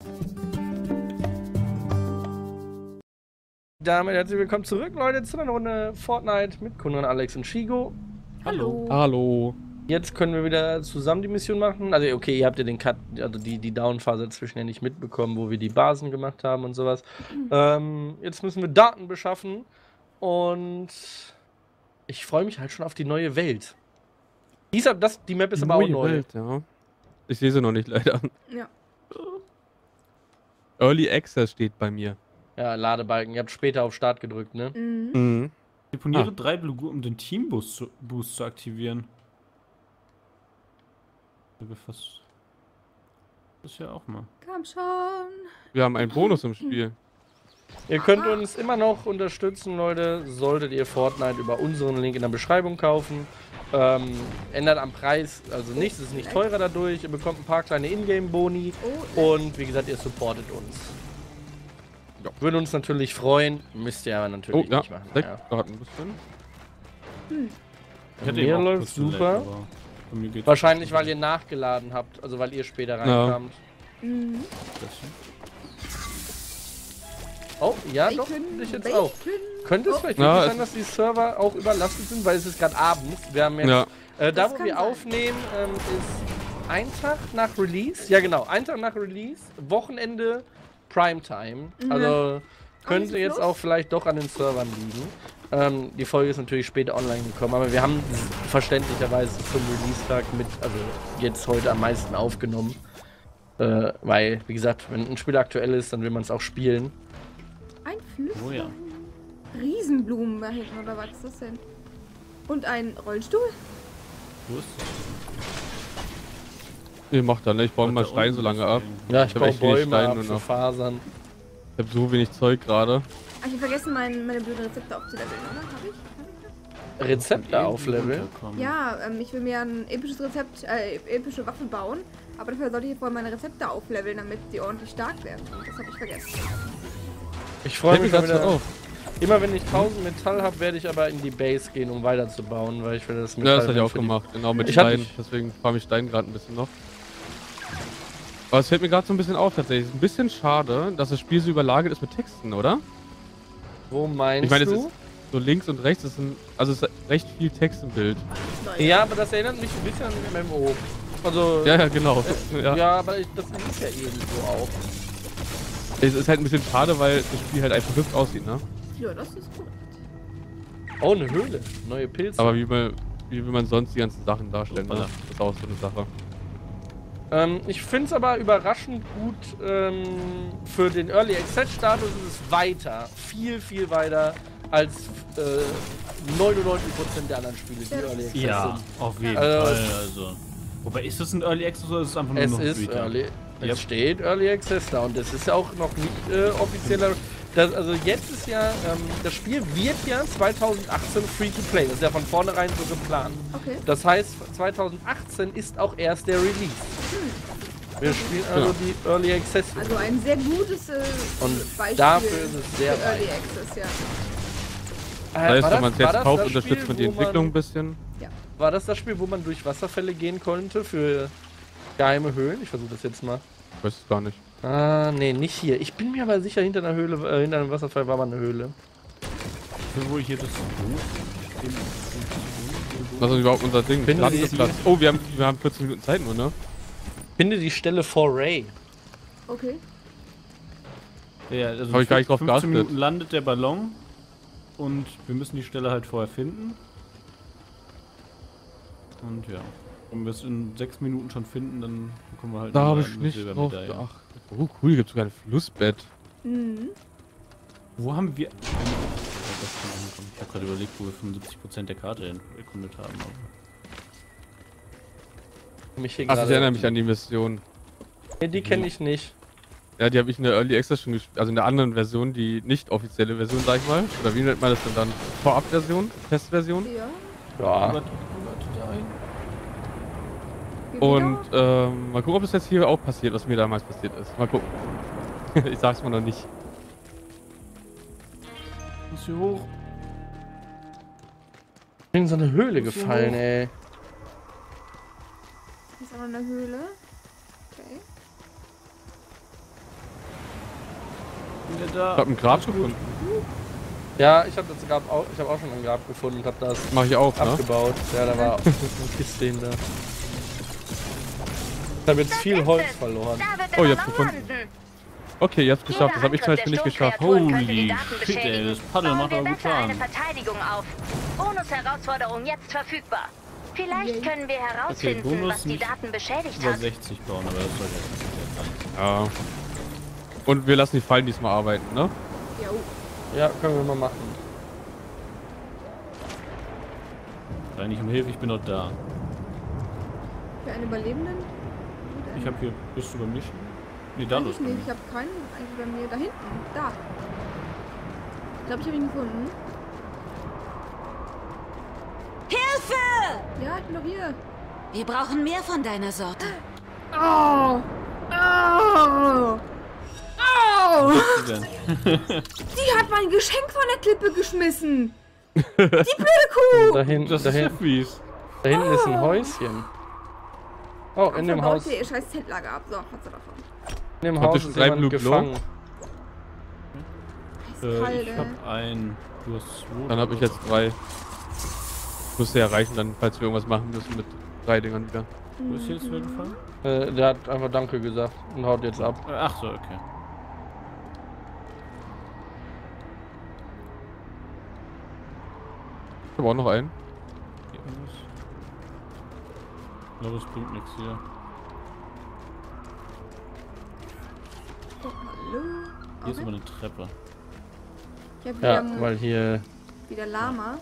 Damit herzlich willkommen zurück, Leute, zu einer Runde Fortnite mit Kunran, Alex und Shigo. Hallo. Hallo. Jetzt können wir wieder zusammen die Mission machen. Also okay, ihr habt ja den Cut, also die Downphase dazwischen ja nicht mitbekommen, wo wir die Basen gemacht haben und sowas. Jetzt müssen wir Daten beschaffen und ich freue mich halt schon auf die neue Welt. Die Map ist aber auch neu. Welt, ja. Ich sehe sie noch nicht, leider. Ja. Early Access steht bei mir. Ja, Ladebalken. Ihr habt später auf Start gedrückt, ne? Mhm. Deponiere 3 Blue, um den Team-Boost zu aktivieren. Das ist ja auch mal. Komm schon. Wir haben einen Bonus im Spiel. Ihr könnt uns immer noch unterstützen, Leute. Solltet ihr Fortnite über unseren Link in der Beschreibung kaufen. Ändert am Preis, also nichts, es ist nicht teurer dadurch. Ihr bekommt ein paar kleine Ingame-Boni und wie gesagt, ihr supportet uns. Ja. Würde uns natürlich freuen, müsst ihr aber natürlich nicht machen. Ja. Gerade ein bisschen. Bei mir läuft super. Wahrscheinlich, weil ihr nachgeladen habt, also weil ihr später reinkamt. Oh, ja, doch, ich jetzt auch. Könnte es vielleicht wirklich sein, dass die Server auch überlastet sind, weil es ist gerade abends. Wir haben jetzt, da wo wir aufnehmen, ist ein Tag nach Release. Ja genau, ein Tag nach Release, Wochenende, Primetime. Also könnte jetzt auch vielleicht doch an den Servern liegen. Die Folge ist natürlich später online gekommen, aber wir haben verständlicherweise zum Release-Tag mit, also jetzt heute am meisten aufgenommen. Weil, wie gesagt, wenn ein Spiel aktuell ist, dann will man es auch spielen. Ein Flüssig. Oh ja. Riesenblumen da hinten, oder was ist das denn? Und ein Rollstuhl? Wo ist das? Nee, macht dann, ne? Ich baue mal Stein so lange ab. Ja, ich baue echt wenig Bäume Steine ab nur für noch. Fasern. Ich hab so wenig Zeug gerade. Ah, ich hab vergessen, meine blöden Rezepte aufzuleveln, oder? Hab ich? Rezepte aufleveln? Ja, ich will mir ein episches Rezept, epische Waffe bauen. Aber dafür sollte ich vorher meine Rezepte aufleveln, damit die ordentlich stark werden. Das habe ich vergessen. Ich freue mich dazu wieder. auf. Immer wenn ich 1000 Metall habe, werde ich aber in die Base gehen, um weiterzubauen, weil ich will das Ja, das hatte ich auch gemacht. Genau, mit Stein. Deswegen farm ich Stein gerade ein bisschen noch. Aber es fällt mir gerade so ein bisschen auf tatsächlich. Es ist ein bisschen schade, dass das Spiel so überlagert ist mit Texten, oder? Wo meinst Ich meine, es du? ist so links und rechts, also es ist recht viel Text im Bild. Ja, aber das erinnert mich ein bisschen an MMO. Also, Ja, genau. ja, aber das ist ja irgendwo auch. Es ist halt ein bisschen schade, weil das Spiel halt einfach hübsch aussieht, ne? Ja, das ist gut. Oh, eine Höhle. Neue Pilze. Aber wie will man sonst die ganzen Sachen darstellen, ne? Das ist auch so eine Sache. Ich finde es aber überraschend gut, für den Early Access Status ist es weiter, viel weiter als 99% der anderen Spiele, die Early Access sind. Ja, auf jeden Fall. Also. Wobei, ist das ein Early Access oder ist es einfach nur noch Es ist Beta? Early. Es steht Early Access da und das ist ja auch noch nicht offizieller. Also jetzt ist ja, das Spiel wird ja 2018 Free-to-Play. Das ist ja von vornherein so geplant. Okay. Das heißt, 2018 ist auch erst der Release. Wir spielen also die Early Access. Also ein sehr gutes Und Beispiel dafür ist es sehr für Early weit. Access, ja. Das heißt, wenn man es jetzt kauft, das unterstützt Spiel, man die wo Entwicklung ein bisschen. War das das Spiel, wo man durch Wasserfälle gehen konnte für geheime Höhlen? Ich versuche das jetzt mal. Ich weiß es gar nicht. Ah, nee, nicht hier. Ich bin mir aber sicher, hinter einer Höhle, hinter einem Wasserfall war mal eine Höhle. Wo ich hier das Was ist überhaupt unser Ding? Finde Landeplatz. Oh, wir haben 14 Minuten Zeit nur, ne? Finde die Stelle for Ray. Okay. Ja, also Hab ich gar nicht drauf 15 geachtet. Minuten landet der Ballon und wir müssen die Stelle halt vorher finden. Und ja, wenn wir es in 6 Minuten schon finden, dann bekommen wir halt Da eine habe ich nicht drauf Silbermedaille. geachtet. Oh cool, hier gibt sogar ein Flussbett. Mhm. Wo haben wir... Ich habe gerade überlegt, wo wir 75% der Karte erkundet haben. Ach, ich erinnere mich an die Mission. Nee, die kenne ich nicht. Ja, die habe ich in der Early Access schon gespielt, also in der anderen Version, die nicht offizielle Version, sag ich mal. Oder wie nennt man das denn dann? Vorabversion? Testversion? Ja. Ja. Und mal gucken, ob das jetzt hier auch passiert, was mir damals passiert ist. Mal gucken. Ich sag's mal noch nicht. Muss hier hoch. Ich bin in so eine Höhle gefallen, ey. Ist aber eine Höhle. Okay. Wieder da. Ich hab ein Grab gefunden. Ja, ich habe auch schon ein Grab gefunden und hab das Mach ich auch, abgebaut. Ne? Ja, da war auch eine Kiste hinter. Ich habe jetzt viel Holz verloren. Oh, jetzt gefunden. Okay, jetzt geschafft. Das habe ich zum Beispiel nicht geschafft. Holy shit, ey, das Paddel macht aber gut Schaden. eine Verteidigung auf. Bonus-Herausforderung jetzt verfügbar. Vielleicht können wir herausfinden, was die Daten beschädigt über hat. 60 bauen, aber das soll jetzt nicht sein. Ja. Und wir lassen die Fallen diesmal arbeiten, ne? Jo. Ja, können wir mal machen. Sei nicht um Hilfe, ich bin noch da. Für einen Überlebenden? Ich habe hier, bist du bei mich? Nee, da Eigentlich los. nicht, ich habe keinen eigentlich bei mir. Da hinten, da. Ich glaube, ich habe ihn gefunden. Hilfe! Ja, ich bin noch hier. Wir brauchen mehr von deiner Sorte. Oh! Oh! Oh! Die hat mein Geschenk von der Klippe geschmissen. Die blöde Kuh. Da hinten ist ein Häuschen. Oh, in dem Haus. Ihr scheiß Zeltlager ab. So, hat sie davon. In dem Habt Haus ihr ist drei jemand Blue gefangen. Kalt, Ich hab einen. Du hast 2. Dann habe ich jetzt 3. Müsste ja reichen dann, falls wir irgendwas machen müssen mit 3 Dingern wieder. Wo ist jetzt gefallen? Der hat einfach Danke gesagt und haut jetzt ab. Ach so, okay. Ich habe auch noch einen. Geht das? Ich glaube, es bringt nichts hier. Oh, hallo. Hier ist aber eine Treppe. Ich hab Ja, wieder, weil hier. wieder Lamas.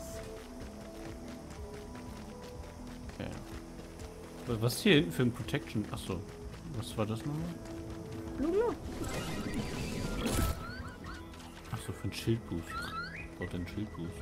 Okay. Was ist hier hinten für ein Protection? Achso. Was war das nochmal? Lulu. Achso, für ein Schildboost. Braucht ein Schildboost.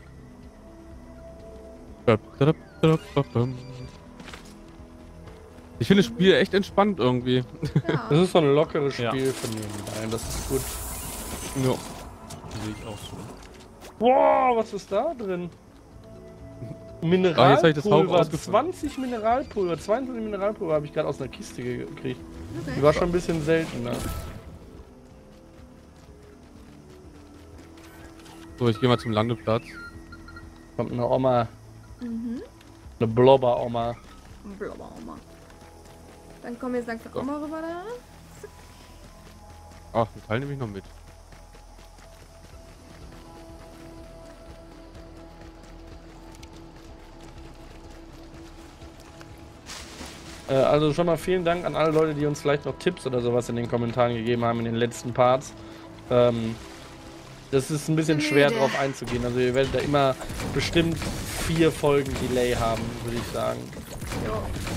Ich finde das Spiel echt entspannt irgendwie. Ja. Das ist so ein lockeres Ja. Spiel für nebenbei. Das ist gut. Ja. Sehe ich auch so. Wow, was ist da drin? jetzt hab ich das Haupt Mineralpulver, ausgefunden. 20 Mineralpulver, 22 Mineralpulver habe ich gerade aus einer Kiste gekriegt. Die Okay. war schon ein bisschen seltener. So, ich gehe mal zum Landeplatz. Kommt eine Oma. Mhm. Eine Blobber-Oma. Blubber, Oma. Dann kommen wir jetzt langsam Oma rüber da. Ach, Metall nehme ich noch mit. Also schon mal vielen Dank an alle Leute, die uns vielleicht noch Tipps oder sowas in den Kommentaren gegeben haben in den letzten Parts. Das ist ein bisschen schwer drauf einzugehen. Also ihr werdet da immer bestimmt 4 Folgen Delay haben, würde ich sagen. Jo.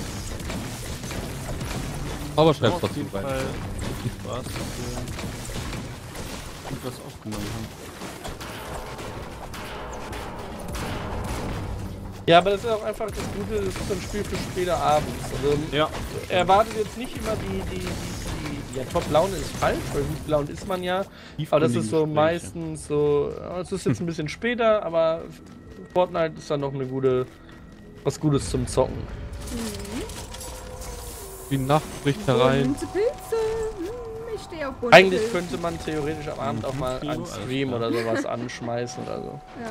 Aber schreib's Auf trotzdem jeden rein. Fall viel Spaß, dass wir gut was aufgenommen haben. Ja, aber das ist auch einfach das Gute, das ist ein Spiel für später abends. Also Ja. erwartet jetzt nicht immer ja, Top-Laune ist falsch, weil gut gelaunt ist man ja. Aber das ist so Gespräche. meistens so, es ist jetzt ein bisschen später, aber Fortnite ist dann noch was Gutes zum Zocken. Die Nacht bricht herein. Bunte Pilze. Ich stehe auf bunte Eigentlich Pilze. könnte man theoretisch am Abend auch mal einen Stream oder sowas anschmeißen oder so. Ja.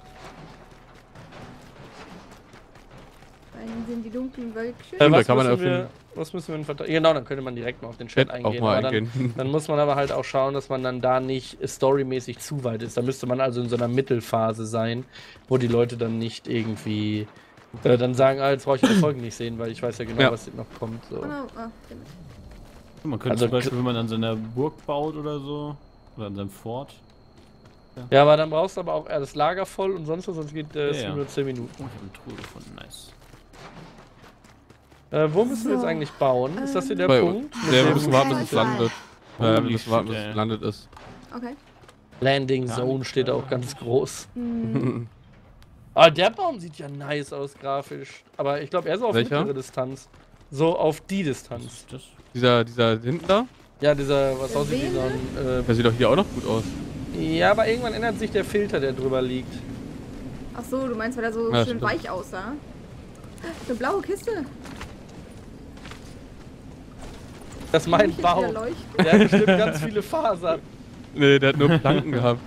Dann sind die dunklen Wölkchen. Da Was kann man müssen wir, öffnen. was müssen wir in Vertrag? Genau, dann könnte man direkt mal auf den Chat Chat eingehen. auch mal aber eingehen. Dann muss man aber halt auch schauen, dass man dann da nicht storymäßig zu weit ist. Da müsste man also in so einer Mittelphase sein, wo die Leute dann nicht irgendwie dann sagen, jetzt brauche ich die Folgen nicht sehen, weil ich weiß ja genau, Ja. was noch kommt. So. Oh no. Ah, stimmt. Man könnte Also zum Beispiel, wenn man an seiner Burg baut oder so, oder an seinem Fort. Ja, aber dann brauchst du aber auch das Lager voll und sonst geht es Ja, ja. nur 10 Minuten. Oh, ich habe eine Truhe gefunden, nice. Wo müssen wir jetzt eigentlich bauen? Ist das hier der Bei Punkt? uns. Ja, wir müssen warten, bis Ja, es ich weiß. landet. Ja, wir Holy müssen warten, bis shit, es ey. gelandet ist. Okay. Landing Gar Zone nicht, steht auch ganz groß. Hm. Ah, der Baum sieht ja nice aus grafisch. Aber ich glaube, er ist auf Welcher? mittlere Distanz. So auf die Was Distanz. ist das? Dieser hinten da, Ja, dieser, was aussieht wie so ein. der sieht doch hier auch noch gut aus. Ja, aber irgendwann ändert sich der Filter, der drüber liegt. Ach so, du meinst, weil er so Ja, schön stimmt. weich aussah? Eine blaue Kiste. Das ist mein Kann ich jetzt wieder Baum. leuchten? Der hat bestimmt ganz viele Fasern. Nee, der hat nur Planken gehabt.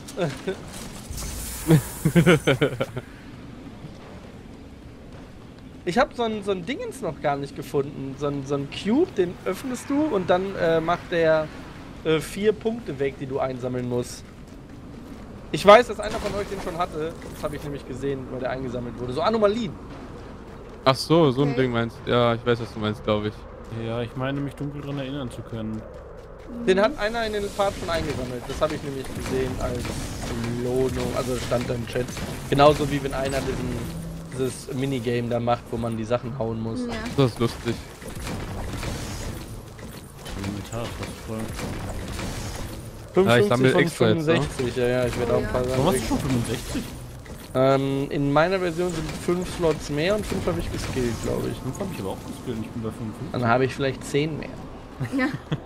Ich habe so ein Dingens noch gar nicht gefunden. So ein Cube, den öffnest du und dann macht der 4 Punkte weg, die du einsammeln musst. Ich weiß, dass einer von euch den schon hatte. Das habe ich nämlich gesehen, weil der eingesammelt wurde. So Anomalien. Ach so, so ein Ding meinst du. Ja, ich weiß, was du meinst, glaube ich. Ja, ich meine mich dunkel daran erinnern zu können. Den hat einer in den Part schon eingesammelt. Das habe ich nämlich gesehen als Belohnung. Also stand da im Chat. Genauso wie wenn einer dieses Minigame da macht, wo man die Sachen hauen muss. Ja. Das ist lustig. Inventar ist fast voll. 55 ich sammle von extra jetzt, 65, ja, ich werde auch ein paar Warum hast du Sachen. schon 65? In meiner Version sind 5 Slots mehr und 5 habe ich geskillt, glaube ich. 5 habe ich aber auch geskillt und ich bin bei 55. Dann habe ich vielleicht 10 mehr. Ja.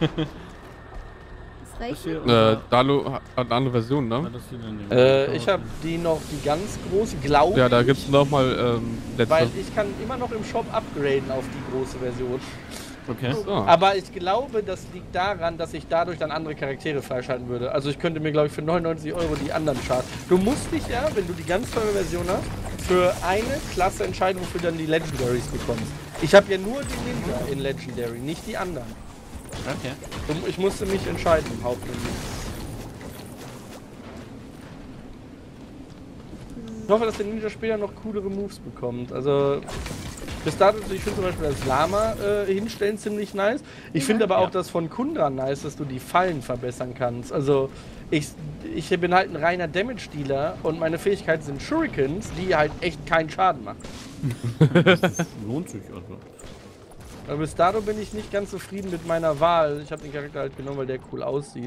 Das reicht. Dalo hat eine andere Version, ne? Ich habe die ganz große, glaube ich. Ja, da gibt's nochmal letzte. Weil ich kann immer noch im Shop upgraden auf die große Version. Okay. So. Aber ich glaube, das liegt daran, dass ich dadurch dann andere Charaktere freischalten würde. Also ich könnte mir, glaube ich, für 99 € die anderen charten. Du musst dich ja, wenn du die ganz teure Version hast, für eine Klasse entscheiden, wofür du dann die Legendaries bekommst. Ich habe ja nur den Ninja in Legendary, nicht die anderen. Okay. Ich musste mich entscheiden im Hauptmenü. Ich hoffe, dass der Ninja später noch coolere Moves bekommt. Also bis dato, ich finde zum Beispiel das Lama hinstellen ziemlich nice. Ich finde aber auch das von Kundra nice, dass du die Fallen verbessern kannst. Also ich bin halt ein reiner Damage-Dealer und meine Fähigkeiten sind Shurikens, die halt echt keinen Schaden machen. Das lohnt sich also. Aber bis dato bin ich nicht ganz zufrieden mit meiner Wahl. Ich habe den Charakter halt genommen, weil der cool aussieht.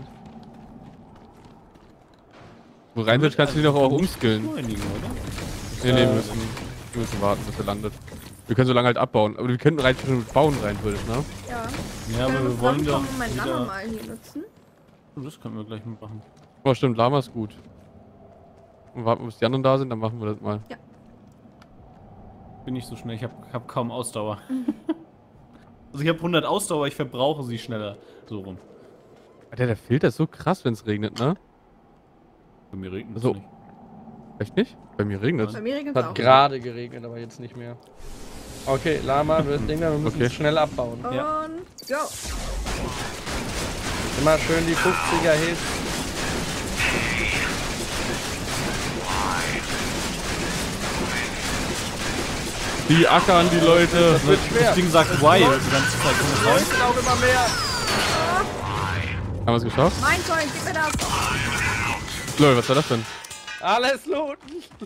Wo rein willst, kannst du dich doch auch umskillen. Oder? Nee, wir müssen warten, bis er landet. Wir können so lange halt abbauen, aber wir könnten rein mit bauen rein, würde ich, ne? Ja. Ja, aber wir wollen doch mein Lama wieder... mal hier nutzen. Das können wir gleich mal machen. Oh, stimmt, Lama ist gut. Und warten, bis die anderen da sind, dann machen wir das mal. Ja. Bin nicht so schnell, ich hab kaum Ausdauer. Also ich habe 100 Ausdauer, ich verbrauche sie schneller. So rum. Alter, der Filter ist so krass, wenn es regnet, ne? Bei mir regnet es So. nicht. Echt nicht? Bei mir regnet es. Bei mir regnet es Hat auch. gerade geregnet, aber jetzt nicht mehr. Okay, Lama, wir müssen es schnell abbauen. Und Ja. go. Immer schön die 50er Hits. Die ackern die Leute. Das wird schwer. Das Ding sagt why die ganze Zeit. Komm raus. Es auch immer mehr. Haben wir es geschafft? Mein Zeug, gib mir das. Lol, was war das denn? Alles looten.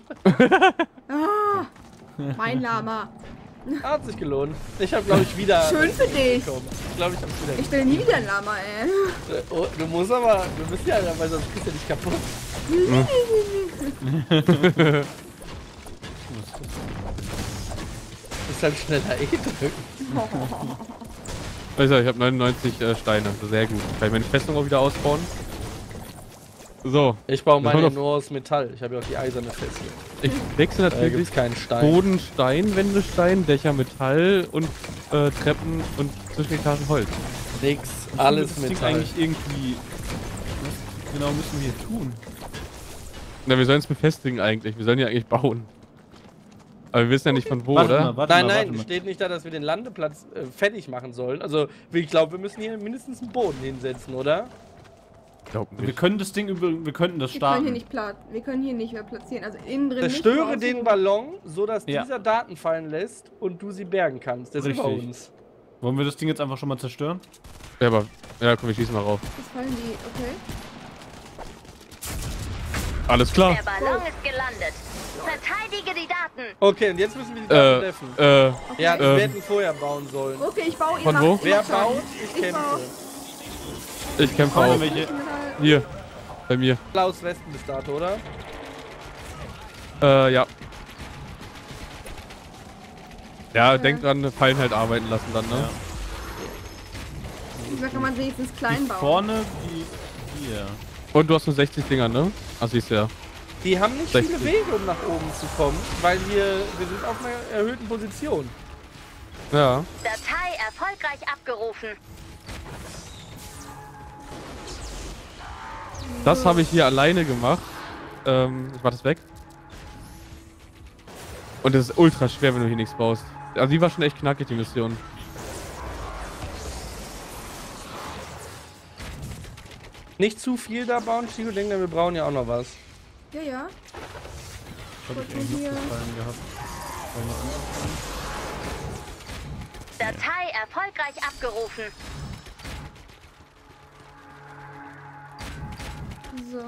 Ah, mein Lama. Hat sich gelohnt. Ich habe, glaube ich, wieder... Schön für dich. bekommen. Ich glaube, ich habe es wieder... Ich will nie wieder ein Lama, ey. Oh, du musst aber... Du bist ja, weil sonst kriegst du nicht kaputt. Du musst halt schneller drücken. Also, ich habe 99 Steine. Sehr gut. Kann ich meine Festung auch wieder ausbauen? So. Ich baue Das war meine doch- nur aus Metall. Ich habe ja auch die eiserne Festung. Ich wechsle Da natürlich gibt's keinen Stein. Boden, Stein, Wände, Stein, Dächer, Metall und Treppen und Zwischenetagen Holz. Nix. Alles das Ding Metall. eigentlich irgendwie... Was genau müssen wir hier tun? Na, wir sollen es befestigen eigentlich. Wir sollen ja eigentlich bauen. Aber wir wissen ja nicht von wo, Warte oder? mal, warte Nein, mal, nein, warte mal. steht nicht da, dass wir den Landeplatz fertig machen sollen. Also, ich glaube, wir müssen hier mindestens einen Boden hinsetzen, oder? Ich glaub Wir nicht. können das Ding wir könnten das Wir können hier starten. nicht wir können hier nicht mehr platzieren. Also innen drin nicht. Zerstöre draußen den rum. Ballon, sodass Ja. dieser Daten fallen lässt und du sie bergen kannst. Der ist über Richtig. uns. Wollen wir das Ding jetzt einfach schon mal zerstören? Ja, aber. Ja, komm, wir schießen mal rauf. Das fallen die, okay. Alles klar. Der Ballon ist gelandet. Verteidige die Daten. Okay, und jetzt müssen wir die Daten treffen. Ja, wir Ähm. hätten vorher bauen sollen. Okay, ich baue ihn Von nach- wo? Wer nach Schaden. baut? Ich kämpfe. Ich kämpfe Kommen auch. welche? Hier. Bei mir. Klaus Westen bis dato, oder? Ja. Ja, denk dran, Fallen halt arbeiten lassen dann, ne? Ja. Da kann man wenigstens klein Die bauen. vorne, die hier. Und du hast nur 60 Dinger, ne? Ah, siehst du ja. Die haben nicht 60. viele Wege, um nach oben zu kommen, weil wir sind auf einer erhöhten Position. Ja. Datei erfolgreich abgerufen. Das habe ich hier alleine gemacht. Ich mach das weg. Und das ist ultra schwer, wenn du hier nichts baust. Also die war schon echt knackig, die Mission. Nicht zu viel da bauen, Chico, denke, wir brauchen ja auch noch was. Ja, ja. Hab ich eigentlich noch gefallen gehabt. Datei erfolgreich abgerufen. So.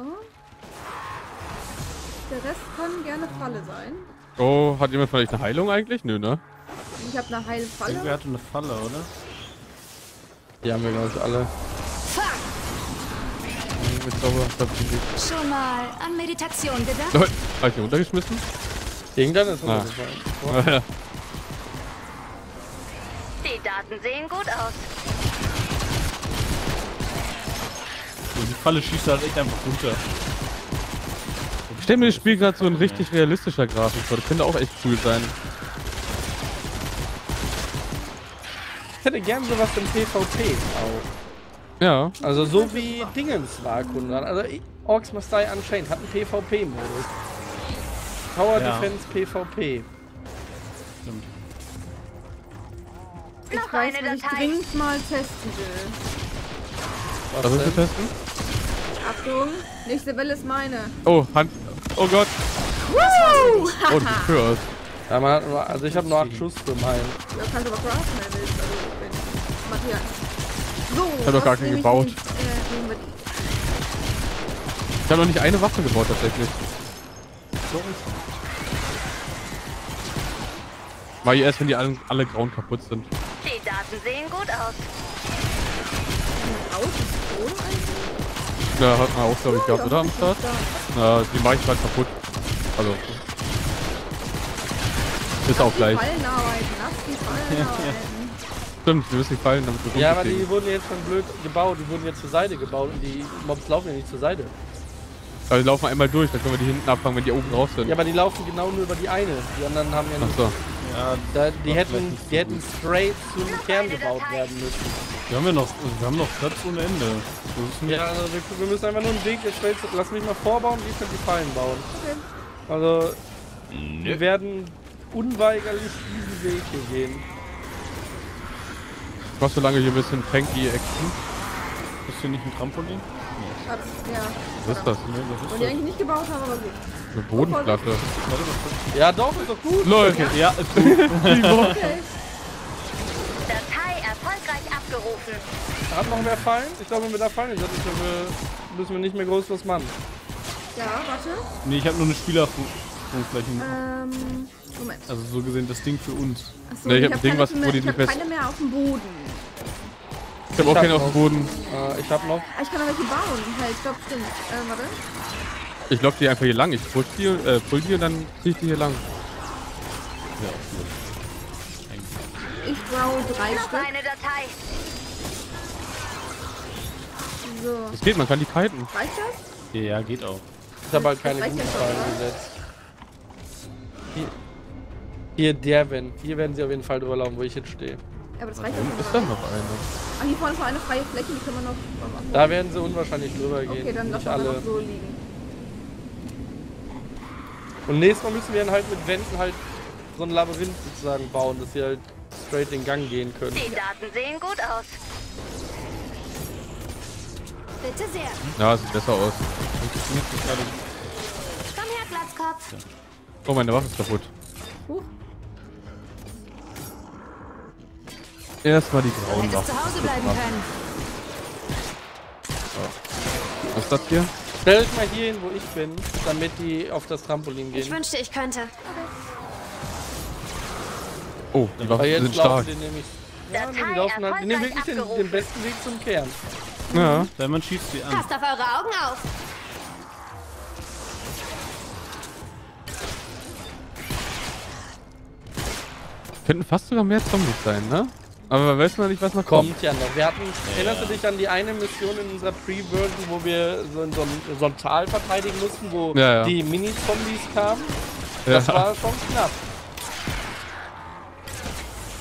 Der Rest kann gerne Falle sein. Oh, hat jemand von euch eine Heilung eigentlich? Nö, ne? Ich habe eine heile Falle. Irgendwer hatte eine Falle, oder? Die haben wir, glaube ich, alle. Schon mal an Meditation gedacht? Leute, hab ich hier runtergeschmissen? Irgendwann ist runtergefallen. Ja. Die Daten sehen gut aus. Und die Falle schießt halt echt einfach runter. Ich stell mir das Spiel gerade so in richtig realistischer Grafik vor. Das könnte auch echt cool sein. Ich hätte gern sowas im PvP auch. Ja. Also so wie Dingens war Kunde. Also Orcs Must Die Unchained hat einen PvP-Modus. Tower Defense PvP. Stimmt. Ich Noch weiß, eine was ich Datei. dringend mal testen will. Was willst du testen? Achtung, nächste Welle ist meine. Oh, Hand. Oh Gott. Woo! Oh, du Kurs. Ja, man hat nur, also ich habe nur 8 Schuss für meinen. Ja, kannst aber craften, wenn du willst. Also, wenn Matthias. So, Ich hab doch gar was keinen nehme ich gebaut. denn, nehmen wir die. Ich habe noch nicht eine Waffe gebaut tatsächlich. Mach ich erst, wenn die alle grauen kaputt sind. Die Daten sehen gut aus. Raus ist Drohne eigentlich? Ja, hat man auch, glaube ich, gehabt, oder? Am Start? Na, die mache ich gerade kaputt. Also. Ist auch gleich. Fallen arbeiten, lass die Fallen arbeiten. Stimmt, wir müssen die Fallen, damit wir Ja, aber rumfliegen. die wurden jetzt schon blöd gebaut. Die wurden jetzt zur Seite gebaut und die Mobs laufen ja nicht zur Seite. Aber die laufen einmal durch, dann können wir die hinten abfangen, wenn die oben drauf sind. Ja, aber die laufen genau nur über die eine. Die anderen haben ja nicht. Achso. Ja, Die hätten straight zum Kern gebaut werden müssen. wir haben noch Platz ohne Ende. Das ist nicht Ja, also wir müssen einfach nur einen Weg jetzt straight. Lass mich mal vorbauen, wie können die Fallen bauen. Also, wir werden unweigerlich diesen Weg hier gehen. Ich mach so lange hier ein bisschen tanky Action. Ist hier nicht ein Trampolin? Ja, Was ist das? Nee, das und die eigentlich nicht gebaut haben, aber gut. Eine Bodenplatte. Ja, doch, ist doch gut. Leute, Ja, ist gut. Okay. Datei erfolgreich abgerufen. Hat noch mehr Fallen? Ich glaube, mit der Fallen müssen wir nicht mehr groß was machen. Ja, warte. Nee, ich habe nur eine Spielerfläche. Moment. Also so gesehen das Ding für uns. Achso, Nee, ich ich hab hab ein Ding, keine, was- wo die ich nicht hab fest- keine mehr auf dem Boden. ich hab auch keinen auf dem Boden. Ich habe noch. Ah, ich kann noch welche bauen. Halt, stopp, stimmt. Warte. Ich lock die einfach hier lang. Ich pull die und dann zieh ich die hier lang. Ja, gut. Eigentlich. Ich brauche 3 Noch Stück. eine Datei. So. Das geht, man kann die kiten. Reicht das? Ja, geht auch. Ich habe halt keine Das reicht guten ja schon, Fallen oder? gesetzt. Hier, hier werden sie auf jeden Fall drüber laufen, wo ich jetzt stehe. Aber das reicht Ist doch da schon. noch eine? Ah, hier vorne ist noch eine freie Fläche, die können wir noch. Da werden sie unwahrscheinlich drüber gehen. Okay, dann nicht lassen wir alle. noch so liegen. Und nächstes Mal müssen wir dann halt mit Wänden halt so ein Labyrinth sozusagen bauen, dass sie halt straight den Gang gehen können. Die Daten sehen gut aus. Bitte sehr. Ja, sieht besser aus. Komm her, Glatzkopf. Oh, meine Waffe ist kaputt. Huch. Erstmal die Du grauen hättest Waffen. zu Hause bleiben können. Was ist das hier? Stell euch mal hier hin, wo ich bin, damit die auf das Trampolin Ich gehen. wünschte, ich könnte. Oh, die Waffen Weil jetzt sind stark. laufen die nämlich. Ja, die Datei laufen halt, die nehmen erfolgreich wirklich den abgerufen. besten Weg zum Kern. Ja. Wenn man schießt sie an. Passt auf eure Augen auf. Könnten fast sogar mehr Zombies sein, ne? Aber man weiß noch nicht, was noch kommt. Kommt ja noch. Wir hatten, erinnerst du dich an die eine Mission in unserer Pre-Version, wo wir so ein Tal verteidigen mussten, wo Ja. die Mini-Zombies kamen? Ja. Das war schon knapp.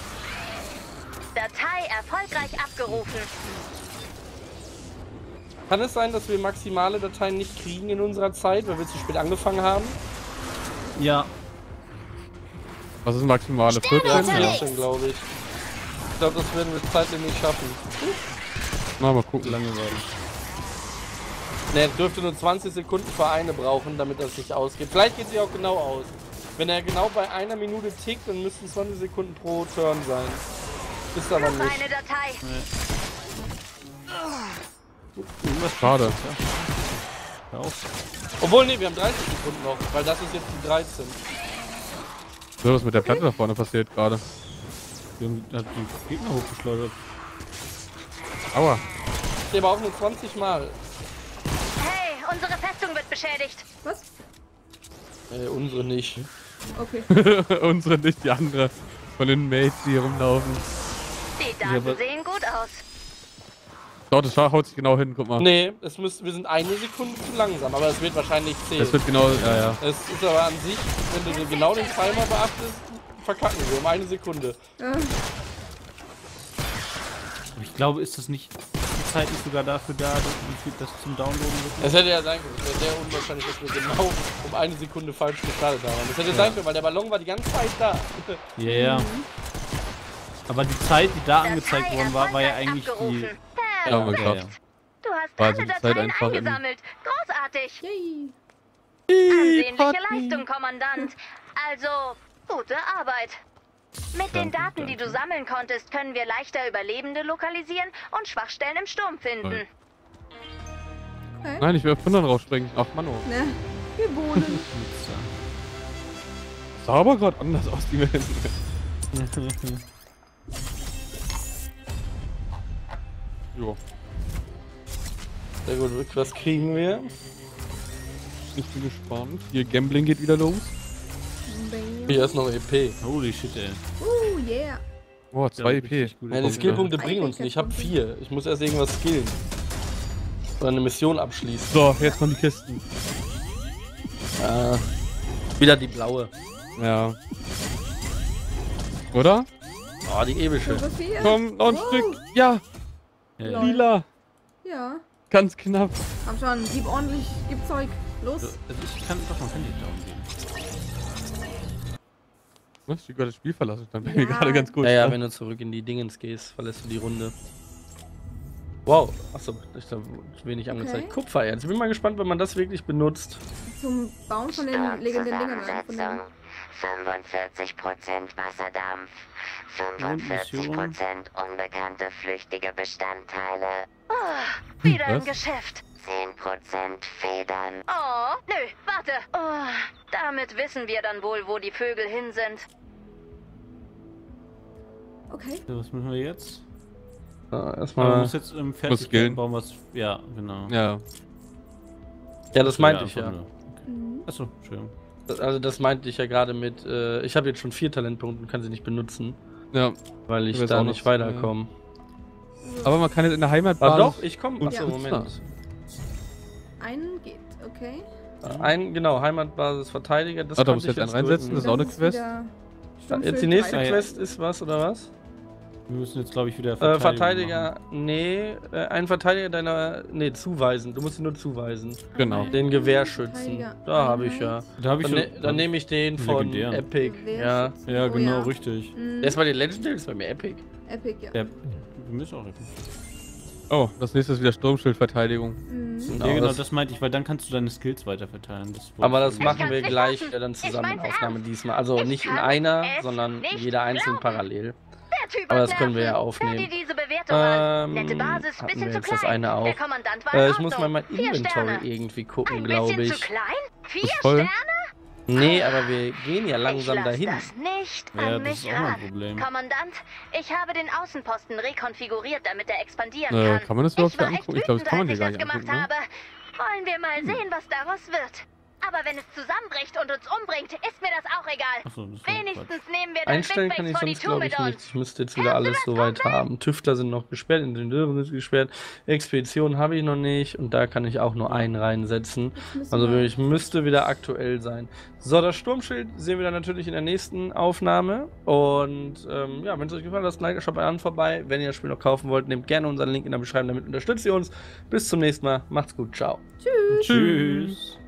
Datei erfolgreich abgerufen. Kann es sein, dass wir maximale Dateien nicht kriegen in unserer Zeit, weil wir zu spät angefangen haben? Ja. Was ist maximale? 14? Ja, 14, glaube ich. Ich glaube, das werden wir zeitlich nicht schaffen. Na, mal gucken. Lange werden. Ne, es dürfte nur 20 Sekunden für eine brauchen, damit das nicht ausgeht. Vielleicht geht sie auch genau aus. Wenn er genau bei einer Minute tickt, dann müssten 20 Sekunden pro Turn sein. Ist aber nicht. Eine Datei. Was schade. Hör auf. Obwohl, ne, wir haben 30 Sekunden noch, weil das ist jetzt die 13. So, was mit der Platte da vorne passiert gerade? Die haben die Gegner hochgeschleudert. Aua. Ich aber auch nur 20 Mal. Hey, unsere Festung wird beschädigt. Was? Unsere nicht. Okay. Unsere nicht, die andere. Von den Mates, die hier rumlaufen. Die Daten sehen gut aus. Doch, das haut sich genau hin, guck mal. Nee, wir sind eine Sekunde zu langsam, aber es wird wahrscheinlich 10. Das wird genau, ja. Es ist aber an sich, wenn du genau den Timer beachtest, verkacken wir um eine Sekunde. Ich glaube, ist das nicht die Zeit nicht sogar dafür da, wie viel das zum Downloaden wird? Es hätte ja sein können, es wäre sehr unwahrscheinlich, dass wir genau um eine Sekunde falsch gestartet haben. Es hätte sein können, weil der Ballon war die ganze Zeit da. Ja, yeah. Aber die Zeit, die da angezeigt worden war, war ja eigentlich die... Ja, aber geschafft. Du hast War alle also die Zeit Dateien einfach in- eingesammelt. Großartig. Yay. Ansehnliche Leistung, Kommandant. Also, gute Arbeit. Mit den Daten, die du sammeln konntest, können wir leichter Überlebende lokalisieren und Schwachstellen im Sturm finden. Okay. Nein, ich will auf 100 rausspringen. Ach, Mann, oh. Ne, wir wohnen. Sah aber gerade anders aus, die Welt. Jo. Sehr gut, was kriegen wir? Ich bin gespannt. Hier, Gambling geht wieder los. Hier ist noch EP. Holy shit, ey. Yeah. Oh, 2 EP. Ja, die Skillpunkte bringen uns nicht. Ich habe 4. Ich muss erst irgendwas skillen. Oder eine Mission abschließen. So, jetzt kommen die Kisten. Wieder die blaue. Ja. Oder? Oh, die epische. Komm, noch ein Stück. Ja, Ja. lila. Ja. Ganz knapp. Komm schon, gib ordentlich, gib Zeug. Los. Also ich kann doch mal Handy down geben. Was? Ich gerade das Spiel verlassen. Stand bei mir gerade ganz gut. Ja, ja, wenn du zurück in die Dingens gehst, verlässt du die Runde. Wow, achso, ich habe wenig angezeigt. Okay. Kupfererz. Ich bin mal gespannt, wenn man das wirklich benutzt. Zum Bauen von den legendären Dingern. Von den 45% Wasserdampf, 45% unbekannte flüchtige Bestandteile, Oh, wieder im Was? Geschäft. 10% Federn. Oh, nö, warte. Oh, damit wissen wir dann wohl, wo die Vögel hin sind. Okay. So, was machen wir jetzt? Ja, Aber erstmal. muss jetzt im skillen. Fertigkeiten bauen, was... Ja, genau. Ja. Ja, das meinte ich einfach ja. nur. Achso, schön. Also das meinte ich ja gerade mit, ich habe jetzt schon 4 Talentpunkte und kann sie nicht benutzen, Ja. weil ich Ich weiß da auch nicht noch, weiterkomme. Aber man kann jetzt in der Aber Heimatbasis... doch, ich komme. Und Achso, ja. Moment. Einen geht, okay. Genau, Heimatbasis Verteidiger. Das Ah, da konnte musst du ich jetzt einen reinsetzen, das ist auch eine Quest. Jetzt die nächste Ah, ja. Quest ist was, oder was? Wir müssen jetzt, glaube ich, wieder Verteidiger, nee, einen Verteidiger deiner, nee, zuweisen. Du musst ihn nur zuweisen. Genau. Den Gewehrschützen. Verteidiger. Da habe ich ja. Da habe ich Dann nehme ich den von Legendären. Epic. Ja. Ja, Oh, genau, ja. richtig. Der ist bei den Legendary, ist bei mir Epic. Epic, ja. Der, wir müssen auch richtig. Oh, das nächste ist wieder Sturmschildverteidigung. Genau, Ja, genau, das- das meinte ich, weil dann kannst du deine Skills weiterverteilen. Aber das Ich machen kann's wir nicht gleich lassen. dann zusammen in Ich mein's Aufnahme ernst. diesmal. Also Ich nicht in kann einer, es sondern nicht jeder einzeln glauben. parallel. Der Typ Aber hat das können wir ja Nerven. aufnehmen. Hör dir diese Bewertung an. Nette Basis, hatten bisschen wir zu jetzt das klein. eine auch. Der Kommandant war in Ich muss mal Ordnung. mein 4 Inventory Sterne. irgendwie gucken, Ein glaube bisschen ich. zu klein? 4 Ist voll. Sterne? Nee, aber wir gehen ja Ich langsam lass dahin. das nicht Ja, an das ist mich auch mein ran. Problem. Kommandant, ich habe den Außenposten rekonfiguriert, damit er expandieren Kann kann. man das überhaupt Ich war hier echt angucken? Ich glaube, das kann man wütend, hier gar als nicht ich das angucken, gemacht ne? habe. Wollen wir mal sehen, was daraus wird. Aber wenn es zusammenbricht und uns umbringt, ist mir das auch egal. Achso, das Wenigstens nehmen wir dann Einstellen Big kann ich Base sonst, 42 glaube mit ich, nicht. uns. Ich müsste jetzt wieder alles soweit haben. Tüftler sind noch gesperrt, Ingenieure sind gesperrt, Expedition habe ich noch nicht und da kann ich auch nur einen reinsetzen. Also ich müsste wieder aktuell sein. So, das Sturmschild sehen wir dann natürlich in der nächsten Aufnahme. Und ja, wenn es euch gefallen hat, lasst schaut bei an vorbei. Wenn ihr das Spiel noch kaufen wollt, nehmt gerne unseren Link in der Beschreibung, damit unterstützt ihr uns. Bis zum nächsten Mal. Macht's gut. Ciao. Tschüss. Tschüss.